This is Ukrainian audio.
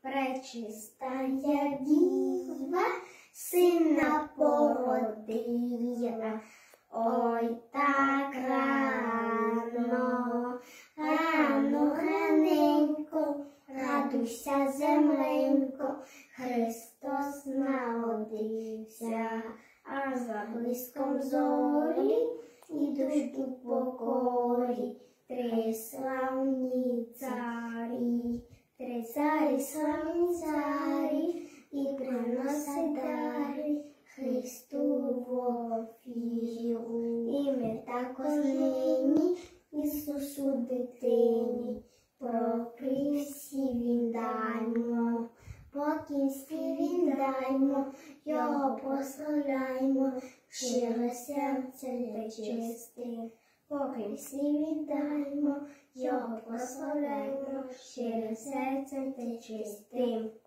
пречистая діва, сина породила. Ой, так рано, рано, раненько, радуйся, земленько, Христос народився. А за блиском зорі ідуть у покорі три славні царі, три царі, славні царі, і приносять дари Христу в офіру. І ми також нині Ісусу дитині прописі віддаймо, покінськи віддаймо, Його прославляймо, щире серце та чисте. Покінськи віддаймо, Його прославляймо, щире серце та чисте.